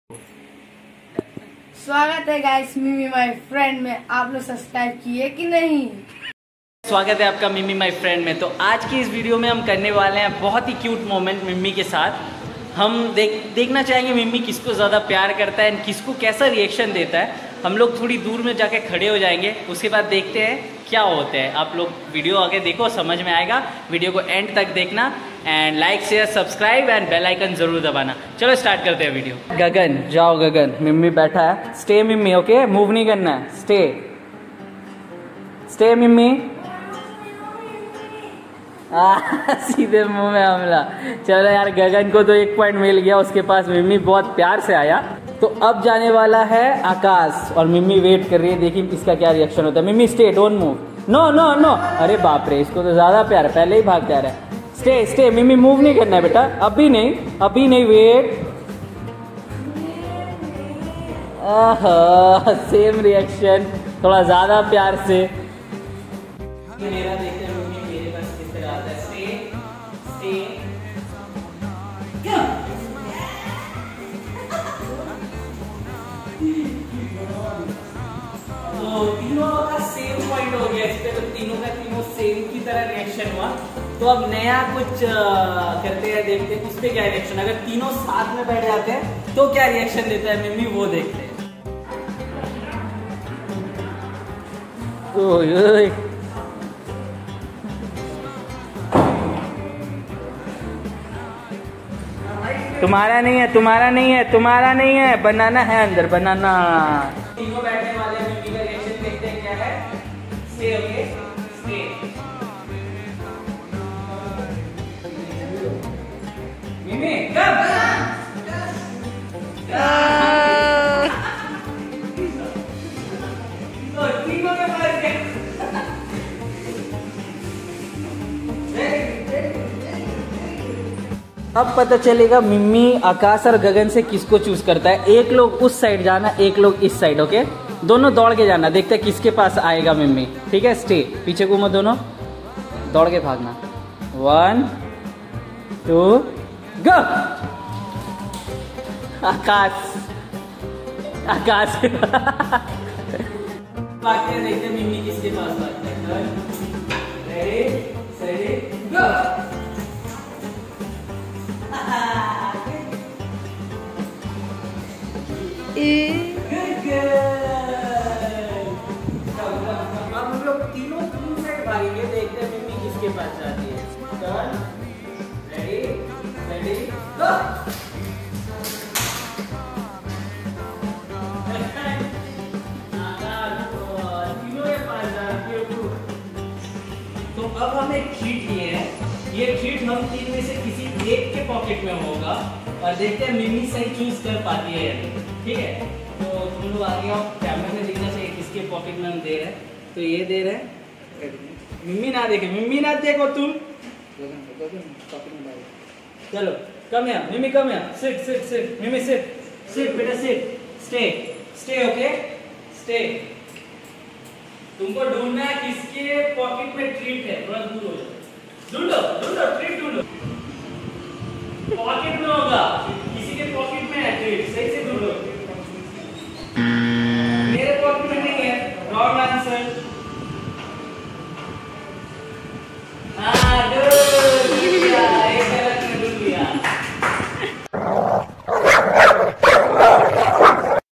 स्वागत है गाइस मिमी माय फ्रेंड में। आप लोग सब्सक्राइब किए कि नहीं? स्वागत है आपका मिमी माय फ्रेंड में। तो आज की इस वीडियो में हम करने वाले हैं बहुत ही क्यूट मोमेंट मिमी के साथ। हम देखना चाहेंगे मिमी किसको ज़्यादा प्यार करता है एंड किसको कैसा रिएक्शन देता है। हम लोग थोड़ी दूर में जाके खड़े हो जाएंगे, उसके बाद देखते हैं क्या होता है। आप लोग वीडियो आगे देखो, समझ में आएगा। वीडियो को एंड तक देखना and like share subscribe and bell icon जरूर दबाना। चलो स्टार्ट करते हैं वीडियो। गगन जाओ, गगन मिम्मी बैठा है। स्टे मिम्मी, ओके, मूव नहीं करना है। Stay stay Mimmi. सीधे मुंह में हमला। चलो यार, गगन को तो 1 पॉइंट मिल गया, उसके पास मिम्मी बहुत प्यार से आया। तो अब जाने वाला है आकाश और मिम्मी वेट कर रही है, देखिए इसका क्या रिएक्शन होता है। Mimmi stay, don't move. No no no, अरे बाप रे, इसको तो ज्यादा प्यार है, पहले ही भाग जा रहा है। स्टे स्टे मिम्मी, मूव नहीं करना है बेटा, अभी नहीं, अभी नहीं, वेट। सेम रिएक्शन, थोड़ा ज्यादा प्यार से। मेरा देखते हैं मिम्मी मेरे पास किस तरह आता है। स्टे स्टे तो तीनों का सेम पॉइंट हो गया इस पे। तो तीनों का तीनों सेम की तरह रिएक्शन हुआ। तो अब नया कुछ करते हैं, देखते हैं उस पे क्या रिएक्शन। अगर तीनों साथ में बैठ जाते हैं तो क्या रिएक्शन देता है मिम्मी, वो देखते हैं। तुम्हारा नहीं है, तुम्हारा नहीं है, तुम्हारा नहीं है, बनाना है अंदर, बनाना। तीनों बैठने वाले मिम्मी का रिएक्शन देखते हैं क्या है। Stay, okay, stay. मिम्मी कब तो तीनों के पास अब पता चलेगा मिम्मी आकाश और गगन से किसको चूज करता है। एक लोग उस साइड जाना, एक लोग इस साइड, ओके। दोनों दौड़ के जाना, देखते हैं किसके पास आएगा मिम्मी, ठीक है। स्टे, पीछे घूमो, दोनों दौड़ के भागना। 1 2 गो। आकाश आकाश भागते हैं, देखते हैं मिम्मी किसके पास भागता है। Ready steady go. अब हम लोग तीनों तीन साइड भागेंगे, देखते हैं मिम्मी किसके पास जाती है। Turn, ready ready go. तीनों के पास जाती है। तो अब हम एक शीट लिए हैं, ये शीट हम तीन में से किसी एक के पॉकेट में होगा और देखते हैं मिम्मी सही चूज कर पाती है या नहीं, ठीक है। तो तुम लोग आगे आओ, कैमरे में दिखना चाहिए किसके पॉकेट में हम दे रहे हैं। तो ये दे रहे हैं, मिम्मी ना देखे, मिम्मी ना देखो तुम। चलो कम है मिम्मी, कम है। Sit sit sit Mimmi, sit sit बेटा, sit. Stay stay, okay, stay. तुमको ढूंढना है किसके पॉकेट में ट्रीट है, थोड़ा दूर हो जाओ। ढूंढो ढूंढो, ट्रीट ढूंढो। पॉकेट में होगा, किसी के पॉकेट में है ट्रीट, सही से ढूंढो। मेरे पॉकेट में नहीं है, रॉन्ग आंसर।